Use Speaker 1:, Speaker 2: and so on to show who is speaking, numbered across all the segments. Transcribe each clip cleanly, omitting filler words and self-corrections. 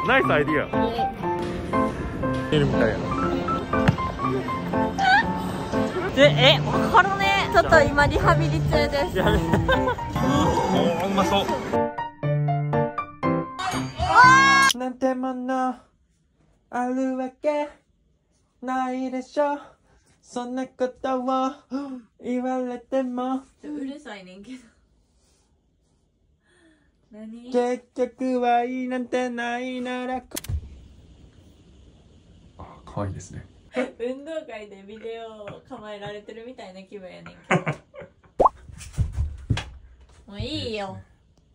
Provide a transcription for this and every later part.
Speaker 1: ナイスアイディア。見るみたいやな。
Speaker 2: わかるね。ちょっと今リハビリ中です。
Speaker 1: うまそう。なんてものあるわけないでしょ。そんなことを言われても
Speaker 2: うるさいねんけど。何？
Speaker 1: 結局愛なんてないなら。あ、可愛いですね。
Speaker 2: 運動会でビデオを構えられてるみたいな気分やねんけど。もういいよ。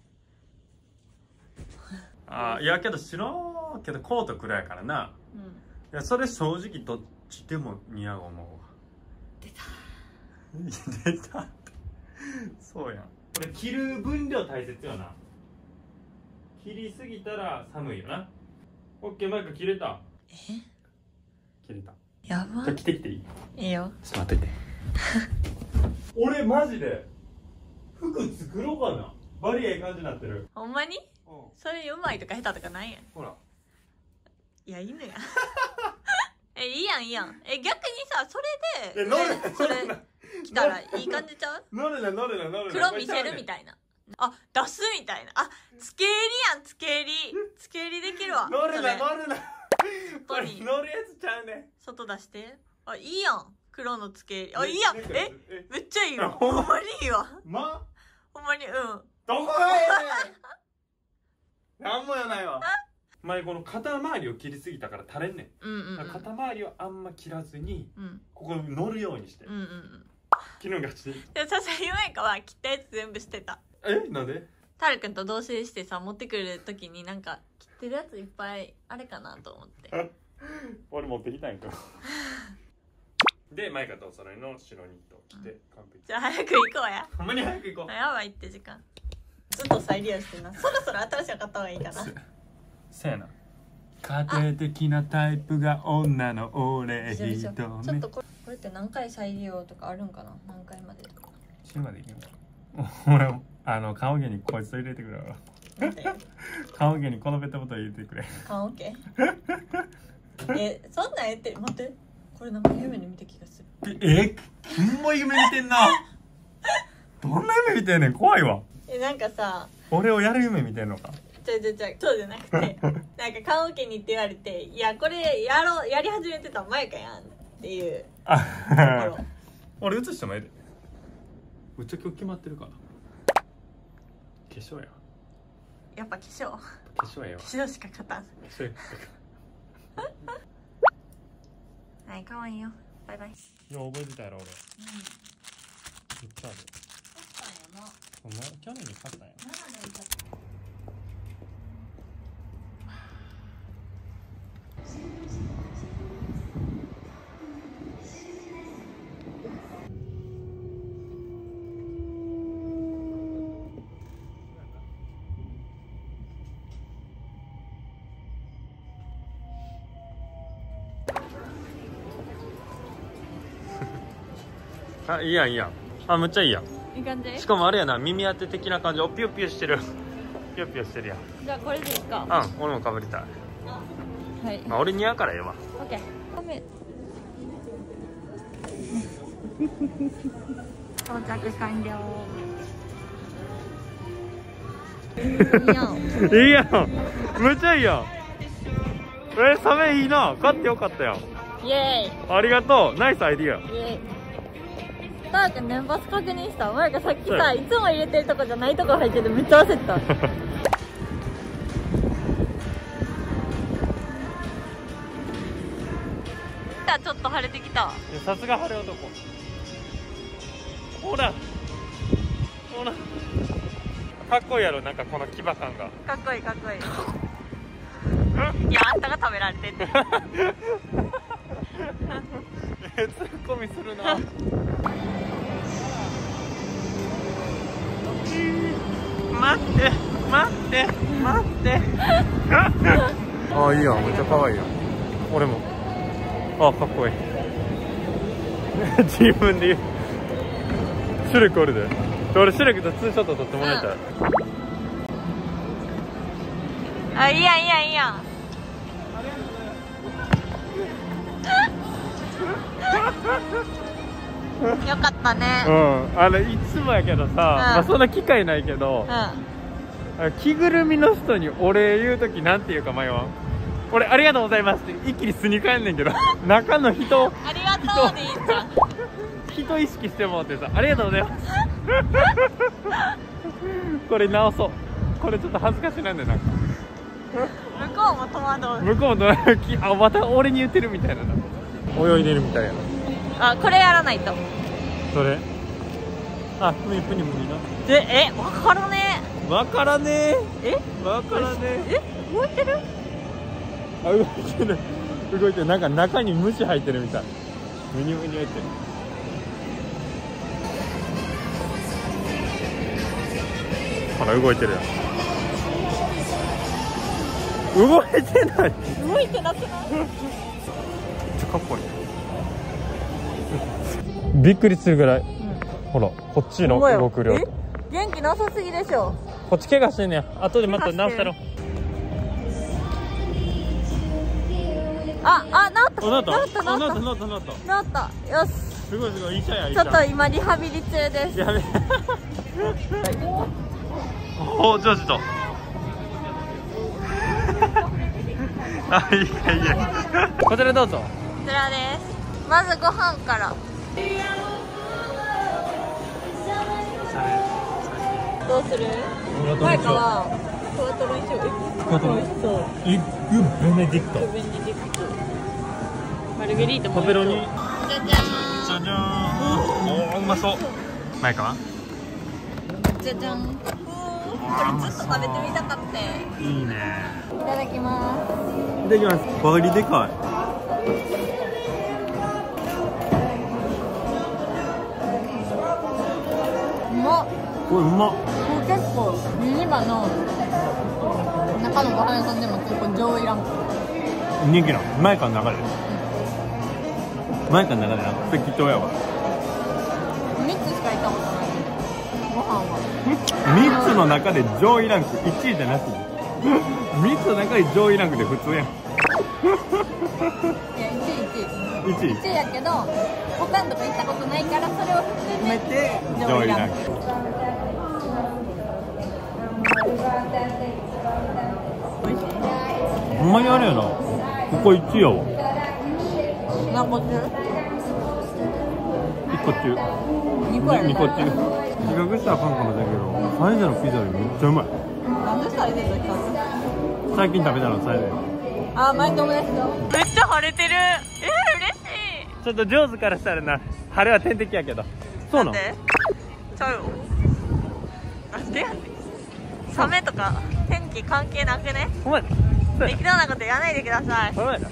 Speaker 1: あ、いやけど白けどコートくらいやからな。
Speaker 2: うん。
Speaker 1: いやそれ正直どっちでも似合う思うわ。
Speaker 2: 出た。
Speaker 1: 出た。そうやん。これ着る分量大切よな。切りすぎたら寒いよな。オッケー、マイク切れた。切れた。
Speaker 2: やば。
Speaker 1: じゃあ着てきていい？
Speaker 2: いいよ。
Speaker 1: ちょっと待ってて。俺マジで服作ろうかな。バリエいい感じになってる。
Speaker 2: ほんまに？それうまいとか下手とかないやん。
Speaker 1: ほら。
Speaker 2: いや、いいのや。いいやんいいやん。逆にさ、それで
Speaker 1: 乗る
Speaker 2: それ着たらいい感じちゃう？
Speaker 1: 乗るな乗るな乗るな。
Speaker 2: 黒見せるみたいな。あ、出すみたいな。あ、つけ襟やん、つけ襟。つけ襟できるわ。
Speaker 1: 乗るな乗るな。これ
Speaker 2: 外に
Speaker 1: 乗るやつちゃうね。
Speaker 2: 外出して。あ、いいやん。黒のつけ襟。あ、いいやん。めっちゃいいわ。
Speaker 1: ほんま
Speaker 2: ほんまにいいわ。
Speaker 1: ま
Speaker 2: ほんまに、うん。
Speaker 1: どこがええねん。なんもやないわ。前この肩周りを切りすぎたから垂れんねん。
Speaker 2: うんうんうん。
Speaker 1: 肩周りをあんま切らずに、
Speaker 2: うん
Speaker 1: ここ乗るようにして。
Speaker 2: うんうんうん。
Speaker 1: 切るんがち。
Speaker 2: でもさすがにゆめかは切ったやつ全部捨てた。
Speaker 1: なんで？
Speaker 2: タルくんと同棲してさ、持ってくるときになんか切ってるやついっぱいあれかなと思って。
Speaker 1: 俺持ってきたんやけど。で、マイカとお揃いの白ニットを着て完璧。
Speaker 2: じゃあ早く行こうや。
Speaker 1: ほんまに早く行こう。
Speaker 2: やばいって時間。ずっと再利用してな。そろそろ新しいの買った方がいいかな。
Speaker 1: せやな。家庭的なタイプが女の俺
Speaker 2: ちょ
Speaker 1: 一
Speaker 2: っと
Speaker 1: 目。
Speaker 2: これって何回再利用とかあるんかな。何回までとか。
Speaker 1: 死ぬまでいけんか。俺顔毛にこいつと入れてくれよ。顔毛にこのペットボトル入れてくれ。
Speaker 2: 顔毛そんなん言ってる。待って、これなんか夢で見た気がする。
Speaker 1: ほんま夢見てんな。どんな夢見てんねん、怖いわ。
Speaker 2: なんかさ、
Speaker 1: 俺をやる夢見てんのか。
Speaker 2: そうじゃなくてなんか顔毛にって言われて、いやこれやり始めてた前かやんっていうところ。
Speaker 1: 俺映してもええで。うちは今日決まってるから化粧や。
Speaker 2: やっぱ化粧
Speaker 1: やわ。
Speaker 2: 化粧しか勝たん。
Speaker 1: 化粧や。
Speaker 2: はい、かわいいよ。バイバイ。
Speaker 1: よう覚えてたやろ俺。めっちゃある。お前去年に買ったんや。あ、いいやんいいやん。あ、むっちゃいいやん。
Speaker 2: いい感じ。
Speaker 1: しかもあれやな、耳当て的な感じ。お、ピヨピヨしてる。ピヨピヨしてるやん。
Speaker 2: じゃあこれでいいか。
Speaker 1: うん、俺もかぶりたい。
Speaker 2: はい。
Speaker 1: まあ俺似合うからええわ。
Speaker 2: オッケー。ごめん。到着完了。いいやん。
Speaker 1: いいやん。むっちゃいいやん。サメいいな。買ってよかったやん。
Speaker 2: イエーイ。
Speaker 1: ありがとう。ナイスアイディア。
Speaker 2: イエーイ。ターくん年パス確認した。お前がさっきさ、いつも入れてるとこじゃないとこ入っててめっちゃ焦った。ちょっと晴れてきた。
Speaker 1: さすが晴れ男。ほらほら、かっこいいやろ、なんかこの牙感が。
Speaker 2: かっこいいかっこいい。いや、あんたが食べられてんねん。
Speaker 1: ツッコミするな。待って待って待って。あ、いいやん、めっちゃ可愛いやん。俺も。あ、かっこいい。自分で言う。シュレクおるで。俺シュレクとツーショット撮ってもらいたい。
Speaker 2: あ、いいやんいいやんいいやん。 よかったね。
Speaker 1: いつもやけどさ、まあそんな機会ないけど、着ぐるみの人にお礼言う時なんて言うか迷わん。俺ありがとうございますって一気に素に帰んねんけど、中の人
Speaker 2: ありがとうでいいじゃん。
Speaker 1: 人意識してもらってさ、ありがとうございますこれ直そう。これちょっと恥ずかしなんで、なんか
Speaker 2: 向こうも戸惑う。
Speaker 1: 向こうのあ、また俺に言ってるみたいな、泳いでるみたいやな。
Speaker 2: あ、これやらないと。
Speaker 1: それあ、プニプニプニな。
Speaker 2: わからね
Speaker 1: わからね
Speaker 2: え。
Speaker 1: わからね
Speaker 2: 動いてる？
Speaker 1: あ、動いてる動いてる。なんか中に虫入ってるみたい。ムニムニ入ってる。ほら動いてるやん。動いてない。
Speaker 2: 動いてなくない？
Speaker 1: めっちゃかっこいい。びっくりするぐらい、ほらこっちの動く量。
Speaker 2: 元気なさすぎでしょ。
Speaker 1: こっち怪我してんねん。後でまた直したろ。
Speaker 2: なった
Speaker 1: なった
Speaker 2: なったなった
Speaker 1: なったなったなった
Speaker 2: なった。よし。
Speaker 1: すごいすごい。医者や。
Speaker 2: ちょっと今リハビリ中です。
Speaker 1: やべおお、ちょっとあ、いいかいいや。こちらどうぞ。
Speaker 2: こちらです。まずご飯から。どうする？前かはクワトロにしよう。
Speaker 1: クワトロ。
Speaker 2: 美味しそう。
Speaker 1: エッグベネディクト。
Speaker 2: ベネディクト。マルゲリータも。
Speaker 1: ペペロニ。
Speaker 2: じゃじゃーん。
Speaker 1: じゃじゃーん。おお、うまそう。前かは。
Speaker 2: じゃじゃん。これずっと食べてみたかった。
Speaker 1: いいね。
Speaker 2: いただきます。
Speaker 1: いただきます。バリでかい。
Speaker 2: うまっ。
Speaker 1: これうまっ。
Speaker 2: 結構ミニバの中のご飯屋さんでも結構上位ランク。
Speaker 1: 人気なの。前からの中で。前からの中でな。適当やわ。
Speaker 2: 3つしか行ったことない。ご飯は。
Speaker 1: 3つの中で上位ランク1位じゃなくて。3つの中で上位ランクで普通やん。
Speaker 2: いや、1位やけど他のとこ行ったことないからそれを含めて上位ランク。
Speaker 1: ほんまにあれやな。ここ1位やわ。
Speaker 2: 何個中
Speaker 1: 1個中。
Speaker 2: 2個やね。
Speaker 1: 2個中。比較したらあかんかもしれんけど、サイゼのピザよりめっちゃうまい。
Speaker 2: なんでサイゼント行ったの？
Speaker 1: 最近食べたのサイゼ。
Speaker 2: あ、前友達と。めっちゃ晴れてる。嬉しい。
Speaker 1: ちょっと上手からしたらな、晴れは天敵やけど。そうなの？
Speaker 2: ちゃうよ。なんでやねん。サメとか天気関係なくね？
Speaker 1: ほんまやな。
Speaker 2: 適当なこと言わないでください。
Speaker 1: ほんまやな。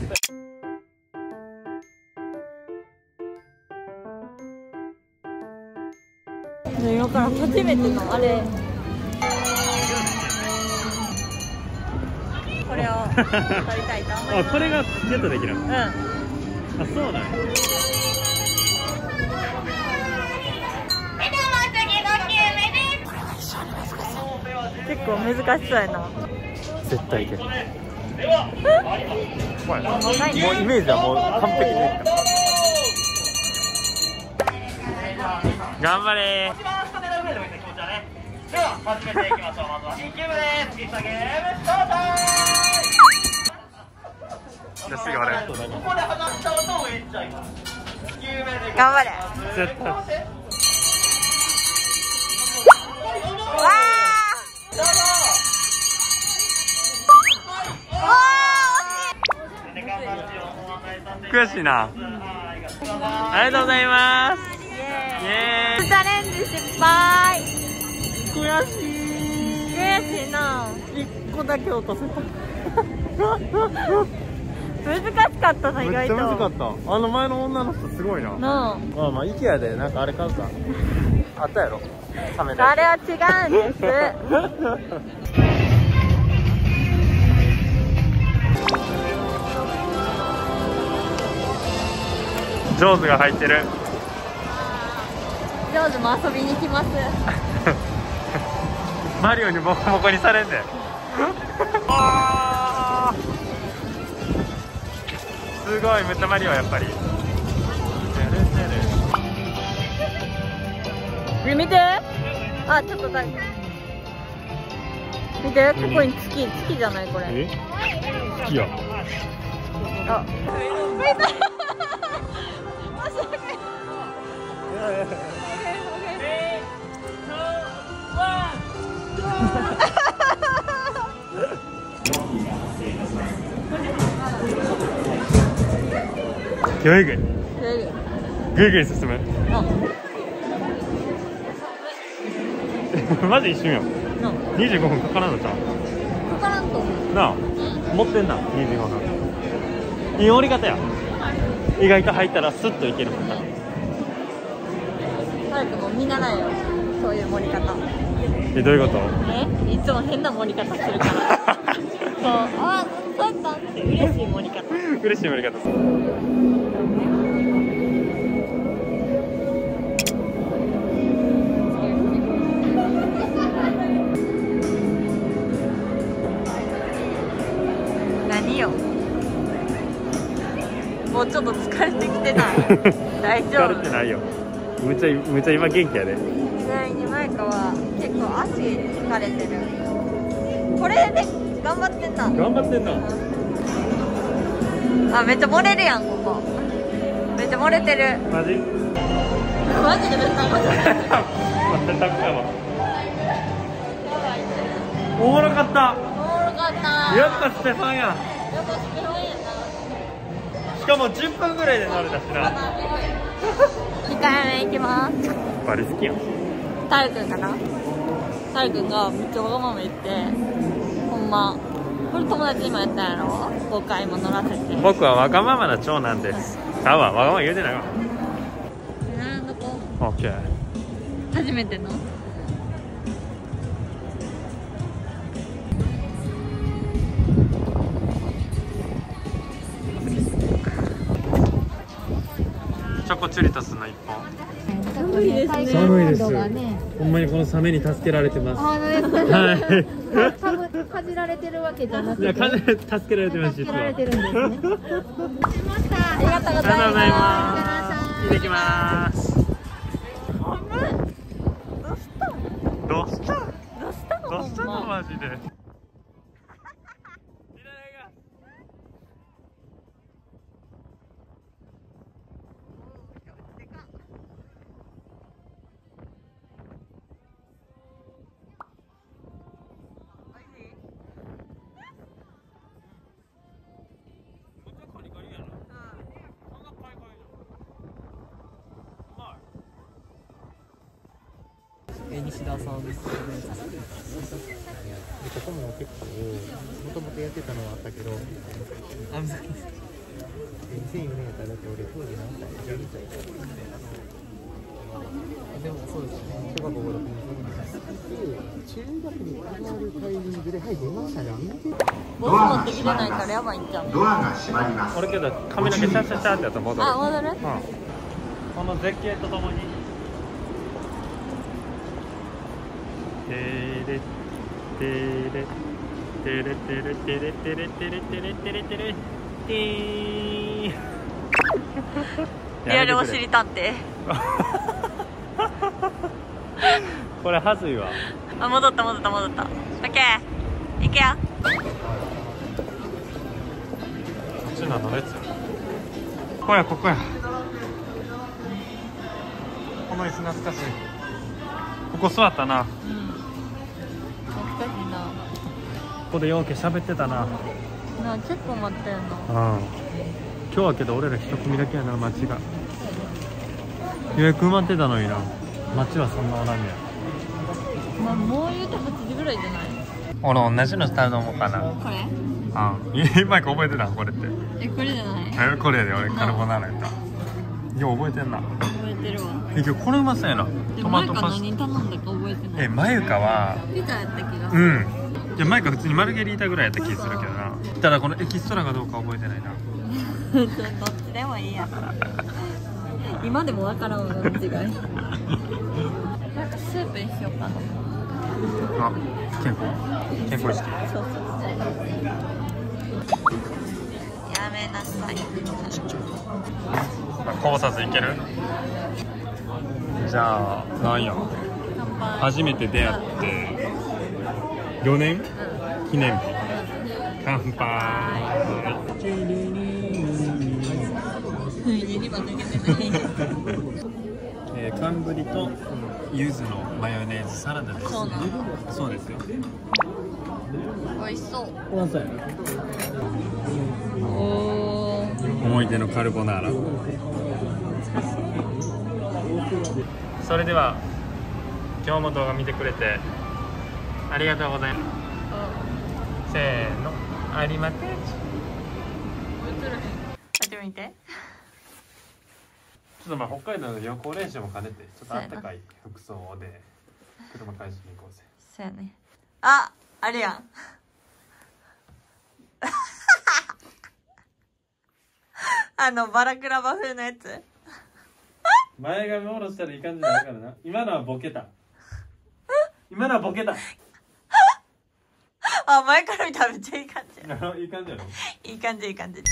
Speaker 2: 今から初めてのあれ。これを撮りたいと思います。
Speaker 1: あ、これがゲットできる。
Speaker 2: うん。
Speaker 1: あ、そうなんや。
Speaker 2: 結構難しそうやな。
Speaker 1: 絶対いける。もうイメージはもう完璧にできた。頑張れー。では始めていきましょう。まずは2球目です。ピッチャーゲームスタート。じゃあすぐあれ。ここで離しちゃうと上行っちゃいます。2球目で
Speaker 2: 頑張れ。
Speaker 1: 絶対。
Speaker 2: わ
Speaker 1: 悔しいな。ありがとうございます。イエーイ。
Speaker 2: チャレンジ失敗。
Speaker 1: 悔しい
Speaker 2: な。
Speaker 1: 1個だけ落とせた。
Speaker 2: 難しかったな、意外と。
Speaker 1: めっちゃ難かった。あの前の女の人すごいな。
Speaker 2: なあ。
Speaker 1: まあまあ IKEA でなんかあれ買うか。あったやろ。冷めた。
Speaker 2: あれは違うんです。
Speaker 1: ジョーズが入ってる。
Speaker 2: ジョーズも遊びに来ます。
Speaker 1: マリオにボコボコにされんで。すすごいめっちゃマリオやっぱり。
Speaker 2: 見て、あ、ちょっと誰か見て、ここに月じゃないこれ。
Speaker 1: え？月や。
Speaker 2: あ、見た。
Speaker 1: ぐいぐいぐいぐい進む。マジ一瞬よ。25分かからんのちゃう？
Speaker 2: かからんと思う
Speaker 1: なあ、持ってんな25分。いい降り方や。意外と入ったらスッといけるもんな。
Speaker 2: 早くも見習えよ、そういう盛り方。
Speaker 1: え、どういうこと？
Speaker 2: いつも変な盛り方するからそう、あ、そうやったって嬉しい盛り方
Speaker 1: 嬉しい盛り方する。
Speaker 2: 何よ、もうちょっと疲れてきてない大丈夫？
Speaker 1: 疲れてないよ。むちゃ今元気やで。
Speaker 2: ちなみにマイカは結構足疲れてる。これで頑張ってんな。
Speaker 1: 頑張ってんな。
Speaker 2: あ、めっちゃ漏れるやん、ここめっちゃ漏れてる。
Speaker 1: マジ？
Speaker 2: マジでめっちゃ漏れてる
Speaker 1: おもろかった。
Speaker 2: おもろかった。
Speaker 1: やっぱステファンや。
Speaker 2: やっぱスペファンやな。
Speaker 1: しかも10分ぐらいで乗れたしな。
Speaker 2: 2回目行きます。
Speaker 1: バリ好きやん。
Speaker 2: タルくんかな。タルくんがめっちゃわがまま言って、ほんまこれ友達にもやったんやろ。5回も乗らせて。
Speaker 1: 僕はわがままな長男です。あ、わがまま言うてないわ。
Speaker 2: どこ？
Speaker 1: オッケー。
Speaker 2: 初めての？
Speaker 1: チョコチュリトスの1本。
Speaker 2: 寒いですね。
Speaker 1: 寒いです。ほんまにこのサメに助けられてます。はい。
Speaker 2: かじられてるわけじゃなくて。
Speaker 1: いや、助けられてます。
Speaker 2: 助けられてるんですね。ありがとうございます。
Speaker 1: 行ってきます。どうしたのマジで。
Speaker 3: 西田さんです。ここも結構もともとやってたのはあったけど、2004年やったらだって俺当時何歳？12歳。でもそうですね。小学校5、6年生中学に上がるタイミングで、はい、出ましたね。
Speaker 2: ボス持ってきてないからやばいんちゃう？
Speaker 4: ドアが閉まります。
Speaker 1: 俺けど髪の毛シャシャシャってやったら戻る。
Speaker 2: あ、戻る？
Speaker 1: この絶景とともに。テレテレテレテレテレテレテレテレテレテレテレティーン。
Speaker 2: リアルおしり探偵。
Speaker 1: これはずいわ。
Speaker 2: あ、戻った。オッケー。行けよ。
Speaker 1: こっちの列。ここや。この椅子懐かしい。ここ座ったな。ここでようけ喋ってたな。
Speaker 2: 結構待ったよな。
Speaker 1: 今日はけど俺ら一組だけやな、街が予約埋まってたのにな。街はそんなおらんねや。
Speaker 2: もう言うて8時ぐらいじゃない？
Speaker 1: 俺同じのしたと思うかな。
Speaker 2: これ？
Speaker 1: 今覚えてたんこれって。
Speaker 2: これじゃない？
Speaker 1: これやで。俺カルボナーラやった。よう覚えてんな。
Speaker 2: 覚えてるわ。
Speaker 1: 今日これうまそうやな。トマトパスタ。
Speaker 2: 何頼んだか覚えてない。
Speaker 1: マユカは
Speaker 2: ピザやった気がする。
Speaker 1: いや、マユカ普通にマルゲリータぐらいやった気するけどな。ただこのエキストラかどうか覚えてないな。
Speaker 2: どっちでもいいや。今でもわからんわ、違い。なんかスープにしようかな。
Speaker 1: あ、健康意識。
Speaker 2: そう。やめななさい。
Speaker 1: 考察いける？じゃあなんや
Speaker 2: 乾杯。
Speaker 1: 初めて出会って4年記念日。乾杯。
Speaker 2: 2番抜けてない。
Speaker 1: 寒ぶりと柚子のマヨネーズサラダです。
Speaker 2: そうなの？
Speaker 1: そうですよ。
Speaker 2: 美味しそう。
Speaker 1: お
Speaker 2: おー。
Speaker 1: 思い出のカルボナーラ。それでは今日も動画見てくれてありがとうございます。せーの、ありまて。
Speaker 2: やってみて。
Speaker 1: ちょっとまあ北海道の旅行練習も兼ねてちょっとあったかい服装で車返しに行こうぜ。
Speaker 2: そうやね。あ、あれやん。バラクラバ風のやつ。
Speaker 1: 前髪下ろしたらいい感じになるからな。今のはボケた。今のはボケた。
Speaker 2: あ、前から見たらめっちゃいい感じ。
Speaker 1: いい感じやろ。
Speaker 2: いい感じいい感じ。ち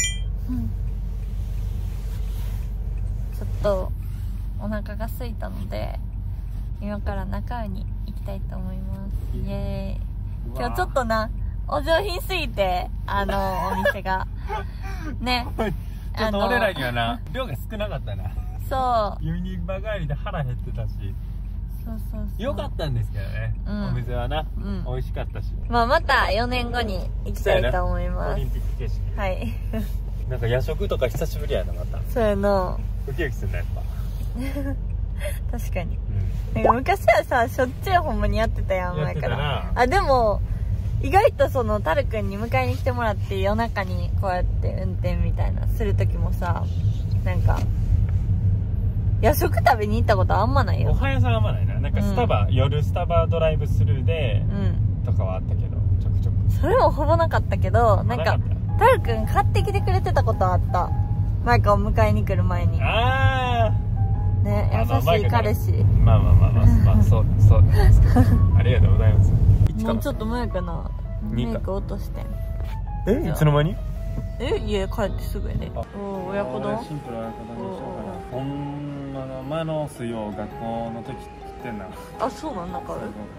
Speaker 2: ょっとお腹が空いたので今から中尾に行きたいと思います。イエーイ。今日ちょっとなお上品すぎてお店がね。
Speaker 1: ちょっと俺らにはな量が少なかったな。
Speaker 2: そう
Speaker 1: ユニバ帰りで腹減ってたし。
Speaker 2: そう
Speaker 1: 良かったんですけどね、お店はな、美味しかったし、
Speaker 2: まあまた4年後に行きたいと思います。
Speaker 1: オリンピック景色。
Speaker 2: はい
Speaker 1: なんか夜食とか久しぶりやな。また
Speaker 2: そうやな。
Speaker 1: ウキウキするなやっぱ。
Speaker 2: 確かに、なんか昔はさしょっちゅうほんまにやってたやん。前からあ、でも意外とそのタルくんに迎えに来てもらって夜中にこうやって運転みたいなする時もさ、なんか夜食食べに行ったことあんまないよ。
Speaker 1: おはやさんあんまないな。なんかスタバ、夜スタバドライブスルーで、とかはあったけどちょくちょく。
Speaker 2: それもほぼなかったけど、なんかタルくん買ってきてくれてたことあった。マイカを迎えに来る前に。
Speaker 1: ああ
Speaker 2: ね、優しい彼氏。
Speaker 1: まあそうですけどありがとうございます。
Speaker 2: もうちょっと前かな、メイク落としてん。
Speaker 1: いつの間に？
Speaker 2: 家帰ってすぐやで。親子丼。
Speaker 1: シンプルな親子丼にしようかな。ほんまの前の水曜学校の時食ってんな。
Speaker 2: あ、そうなんだから。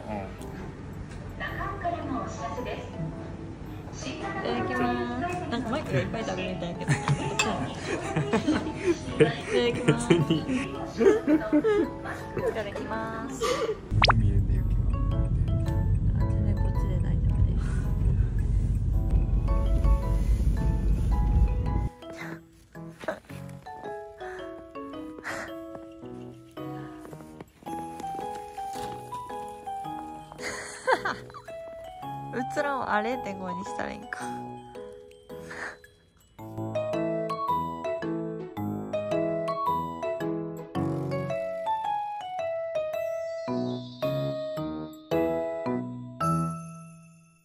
Speaker 2: いただきます。なんかマイクがいっぱい食べるみたいだけど。いただきます。いただきます。
Speaker 1: 見えんでゆきは。
Speaker 2: 全然こっちで大丈夫です。うつらを0.5にしたらいいんか。